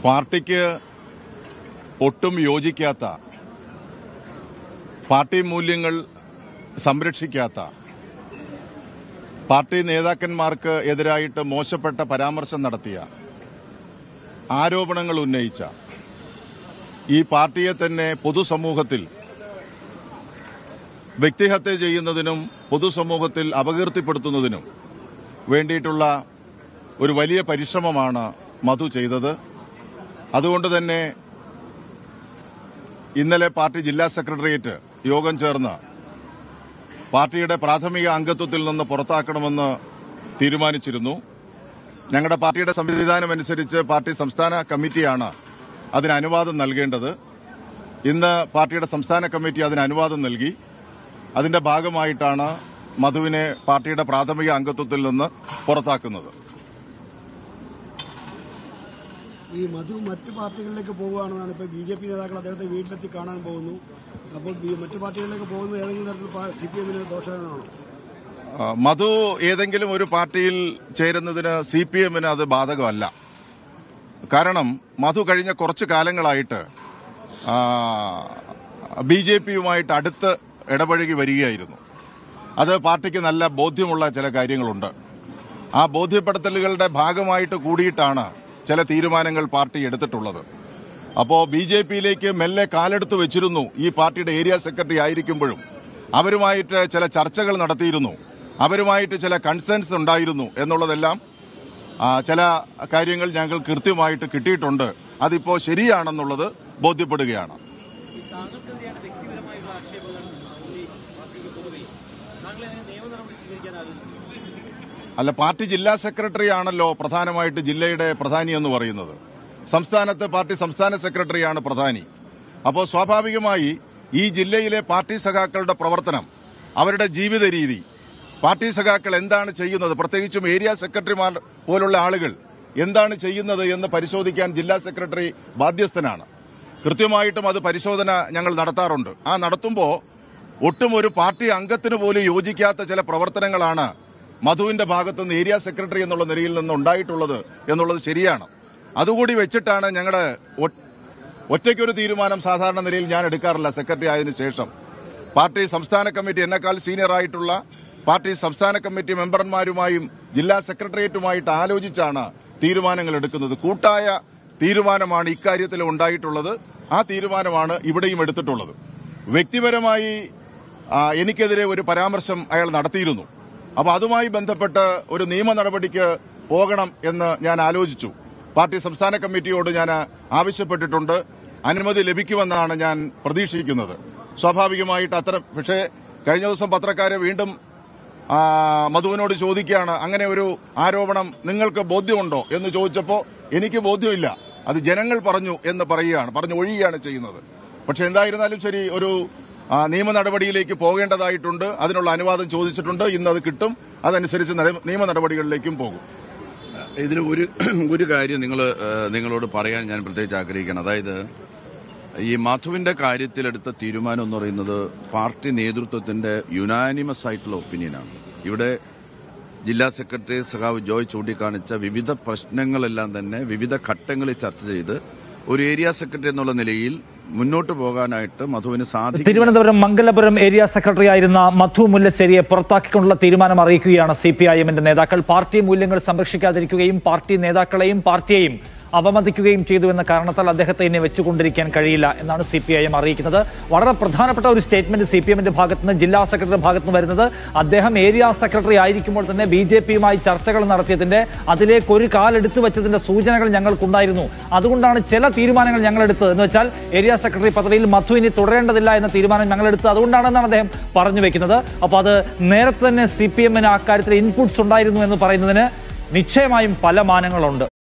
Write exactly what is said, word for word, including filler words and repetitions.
പാർട്ടിക്ക് ഒട്ടും യോജിക്കാത്ത, പാർട്ടി മൂല്യങ്ങൾ സംരക്ഷിക്കാത്ത, പാർട്ടി നേതാക്കന്മാർക്ക് എതിരായിട്ട് മോശപ്പെട്ട പരാമർശം നടത്തിയ, ആരോപണങ്ങൾ ഉന്നയിച്ച ഈ പാർട്ടിയെ തന്നെ പൊതുസമൂഹത്തിൽ വ്യക്തിഹത്യ ചെയ്യുന്നതിനും പൊതുസമൂഹത്തിൽ അപകീർത്തിപ്പെടുത്തുന്നതിനും വേണ്ടിയിട്ടുള്ള ഒരു വലിയ പരിശ്രമമാണ് മധു ചെയ്തത്. അതുകൊണ്ട് തന്നെ ഇന്നലെ പാർട്ടി ജില്ലാ സെക്രട്ടേറിയറ്റ് യോഗം ചേർന്ന് പാർട്ടിയുടെ പ്രാഥമിക അംഗത്വത്തിൽ നിന്ന് പുറത്താക്കണമെന്ന് തീരുമാനിച്ചിരുന്നു. ഞങ്ങളുടെ പാർട്ടിയുടെ സംവിധാനമനുസരിച്ച് പാർട്ടി സംസ്ഥാന കമ്മിറ്റിയാണ് അതിന് അനുവാദം നൽകേണ്ടത്. ഇന്ന് പാർട്ടിയുടെ സംസ്ഥാന കമ്മിറ്റി അതിന് അനുവാദം നൽകി. അതിന്റെ ഭാഗമായിട്ടാണ് മധുവിനെ പാർട്ടിയുടെ പ്രാഥമിക അംഗത്വത്തിൽ നിന്ന് പുറത്താക്കുന്നത്. ഈ മധു മറ്റു പാർട്ടികളിലേക്ക് പോകുകയാണെന്നാണ് ഇപ്പോൾ ബി ജെ പി നേതാക്കൾ അദ്ദേഹത്തെ വീട്ടിലെത്തി കാണാൻ പോകുന്നു. അപ്പോൾ മറ്റു പാർട്ടികളിലേക്ക് പോകുന്നത് ഏതെങ്കിലും തരത്തിൽ സി പി എമ്മിന് ദോഷകരമാണോ? മധു ഏതെങ്കിലും ഒരു പാർട്ടിയിൽ ചേരുന്നതിന് സി പി എമ്മിന് അത് ബാധകമല്ല. കാരണം മധു കഴിഞ്ഞ കുറച്ചു കാലങ്ങളായിട്ട് ബി ജെ പിയുമായിട്ട് അടുത്ത് ഇടപഴകി വരികയായിരുന്നു. അത് പാർട്ടിക്ക് നല്ല ബോധ്യമുള്ള ചില കാര്യങ്ങളുണ്ട്. ആ ബോധ്യപ്പെടുത്തലുകളുടെ ഭാഗമായിട്ട് കൂടിയിട്ടാണ് ചില തീരുമാനങ്ങൾ പാർട്ടി എടുത്തിട്ടുള്ളത്. അപ്പോൾ ബി ജെ പിയിലേക്ക് മെല്ലെ കാലെടുത്ത് വെച്ചിരുന്നു ഈ പാർട്ടിയുടെ ഏരിയ സെക്രട്ടറി ആയിരിക്കുമ്പോഴും. അവരുമായിട്ട് ചില ചർച്ചകൾ നടത്തിയിരുന്നു, അവരുമായിട്ട് ചില കൺസേൺസ് ഉണ്ടായിരുന്നു എന്നുള്ളതെല്ലാം ചില കാര്യങ്ങൾ ഞങ്ങൾ കൃത്യമായിട്ട് കിട്ടിയിട്ടുണ്ട്. അതിപ്പോൾ ശരിയാണെന്നുള്ളത് ബോധ്യപ്പെടുകയാണ്. അല്ല, പാർട്ടി ജില്ലാ സെക്രട്ടറി ആണല്ലോ പ്രധാനമായിട്ട് ജില്ലയുടെ പ്രധാനി എന്ന് പറയുന്നത്. സംസ്ഥാനത്ത് പാർട്ടി സംസ്ഥാന സെക്രട്ടറിയാണ് പ്രധാനി. അപ്പോൾ സ്വാഭാവികമായി ഈ ജില്ലയിലെ പാർട്ടി സഖാക്കളുടെ പ്രവർത്തനം, അവരുടെ ജീവിത രീതി, പാർട്ടി സഖാക്കൾ എന്താണ് ചെയ്യുന്നത്, പ്രത്യേകിച്ചും ഏരിയ സെക്രട്ടറിമാർ പോലുള്ള ആളുകൾ എന്താണ് ചെയ്യുന്നത് എന്ന് പരിശോധിക്കാൻ ജില്ലാ സെക്രട്ടറി ബാധ്യസ്ഥനാണ്. കൃത്യമായിട്ടും അത് പരിശോധന ഞങ്ങൾ നടത്താറുണ്ട്. ആ നടത്തുമ്പോൾ ഒട്ടും ഒരു പാർട്ടി അംഗത്തിന് പോലും യോജിക്കാത്ത ചില പ്രവർത്തനങ്ങളാണ് മധുവിന്റെ ഭാഗത്തുനിന്ന് ഏരിയ സെക്രട്ടറി എന്നുള്ള നിലയിൽ നിന്ന് ഉണ്ടായിട്ടുള്ളത് എന്നുള്ളത് ശരിയാണ്. അതുകൂടി വെച്ചിട്ടാണ് ഞങ്ങളുടെ ഒറ്റയ്ക്കൊരു തീരുമാനം സാധാരണ നിലയിൽ ഞാൻ എടുക്കാറില്ല. സെക്രട്ടറി ആയതിനു ശേഷം പാർട്ടി സംസ്ഥാന കമ്മിറ്റി, എന്നെക്കാൾ സീനിയർ ആയിട്ടുള്ള പാർട്ടി സംസ്ഥാന കമ്മിറ്റി മെമ്പർമാരുമായും ജില്ലാ സെക്രട്ടേറിയറ്റുമായിട്ട് ആലോചിച്ചാണ് തീരുമാനങ്ങൾ എടുക്കുന്നത്. കൂട്ടായ തീരുമാനമാണ് ഇക്കാര്യത്തിൽ ഉണ്ടായിട്ടുള്ളത്. ആ തീരുമാനമാണ് ഇവിടെയും എടുത്തിട്ടുള്ളത്. വ്യക്തിപരമായി എനിക്കെതിരെ ഒരു പരാമർശം അയാൾ നടത്തിയിരുന്നു. അപ്പോൾ അതുമായി ബന്ധപ്പെട്ട് ഒരു നിയമ നടപടിക്ക് പോകണം എന്ന് ഞാൻ ആലോചിച്ചു. പാർട്ടി സംസ്ഥാന കമ്മിറ്റിയോട് ഞാൻ ആവശ്യപ്പെട്ടിട്ടുണ്ട്. അനുമതി ലഭിക്കുമെന്നാണ് ഞാൻ പ്രതീക്ഷിക്കുന്നത്. സ്വാഭാവികമായിട്ട് അത്തരം, പക്ഷേ കഴിഞ്ഞ ദിവസം പത്രക്കാരെ വീണ്ടും മധുവിനോട് ചോദിക്കുകയാണ്, അങ്ങനെ ഒരു ആരോപണം നിങ്ങൾക്ക് ബോധ്യമുണ്ടോ എന്ന് ചോദിച്ചപ്പോൾ എനിക്ക് ബോധ്യമില്ല, അത് ജനങ്ങൾ പറഞ്ഞു എന്ന് പറയുകയാണ്, പറഞ്ഞു ഒഴിയുകയാണ് ചെയ്യുന്നത്. പക്ഷെ എന്തായിരുന്നാലും ശരി, ഒരു നിയമ നടപടിയിലേക്ക് പോകേണ്ടതായിട്ടുണ്ട്. അതിനുള്ള അനുവാദം ചോദിച്ചിട്ടുണ്ട്. ഇന്ന് അത് കിട്ടും. അതനുസരിച്ച് നിയമ നടപടികളിലേക്കും പോകും. ഇതിൽ ഒരു ഒരു കാര്യം നിങ്ങൾ നിങ്ങളോട് പറയാൻ ഞാൻ പ്രത്യേകിച്ച് ആഗ്രഹിക്കണം. അതായത് ഈ മധുവിന്റെ കാര്യത്തിലെടുത്ത തീരുമാനം എന്ന് പറയുന്നത് പാർട്ടി നേതൃത്വത്തിന്റെ യുനാനിമസ് ആയിട്ടുള്ള ഒപ്പീനിയനാണ്. ഇവിടെ ജില്ലാ സെക്രട്ടറി സഖാവ് ജോയ് ചൂണ്ടിക്കാണിച്ച വിവിധ പ്രശ്നങ്ങളെല്ലാം തന്നെ വിവിധ ഘട്ടങ്ങളിൽ ചർച്ച ചെയ്ത് ഒരു ഏരിയ സെക്രട്ടറി എന്നുള്ള നിലയിൽ മുന്നോട്ട് പോകാനായിട്ട് മധുവിന് സാധിക്കും. തിരുവനന്തപുരം മംഗലപുരം ഏരിയ സെക്രട്ടറി ആയിരുന്ന മധു മുല്ലശ്ശേരിയെ പുറത്താക്കിക്കൊണ്ടുള്ള തീരുമാനം അറിയിക്കുകയാണ് സി പി ഐ എമ്മിന്റെ നേതാക്കൾ. പാർട്ടി മൂല്യങ്ങൾ സംരക്ഷിക്കാതിരിക്കുകയും പാർട്ടി നേതാക്കളെയും പാർട്ടിയെയും അവമതിക്കുകയും ചെയ്തു എന്ന കാരണത്താൽ അദ്ദേഹത്തെ ഇനി വെച്ചുകൊണ്ടിരിക്കാൻ കഴിയില്ല എന്നാണ് സി പി ഐ എം അറിയിക്കുന്നത്. വളരെ പ്രധാനപ്പെട്ട ഒരു സ്റ്റേറ്റ്മെന്റ് സി പി എമ്മിന്റെ ഭാഗത്തുനിന്ന്, ജില്ലാ സെക്രട്ടറിയുടെ ഭാഗത്തുനിന്ന് വരുന്നത്, അദ്ദേഹം ഏരിയ സെക്രട്ടറി ആയിരിക്കുമ്പോൾ തന്നെ ബി ജെ പിയുമായി ചർച്ചകൾ നടത്തിയതിന്റെ, അതിലേക്ക് ഒരു കാലെടുത്തു വെച്ചതിന്റെ സൂചനകൾ ഞങ്ങൾക്കുണ്ടായിരുന്നു. അതുകൊണ്ടാണ് ചില തീരുമാനങ്ങൾ ഞങ്ങൾ എടുത്തത്. എന്ന് വെച്ചാൽ ഏരിയ സെക്രട്ടറി പദവിയിൽ മധു ഇനി തുടരേണ്ടതില്ല എന്ന തീരുമാനം ഞങ്ങൾ എടുത്തത് അതുകൊണ്ടാണെന്നാണ് അദ്ദേഹം പറഞ്ഞു വെക്കുന്നത്. അപ്പോൾ അത് നേരത്തെ തന്നെ സി പി എമ്മിന് അക്കാര്യത്തിൽ ഇൻപുട്സ് ഉണ്ടായിരുന്നു എന്ന് പറയുന്നതിന് നിശ്ചയമായും പല മാനങ്ങളുണ്ട്.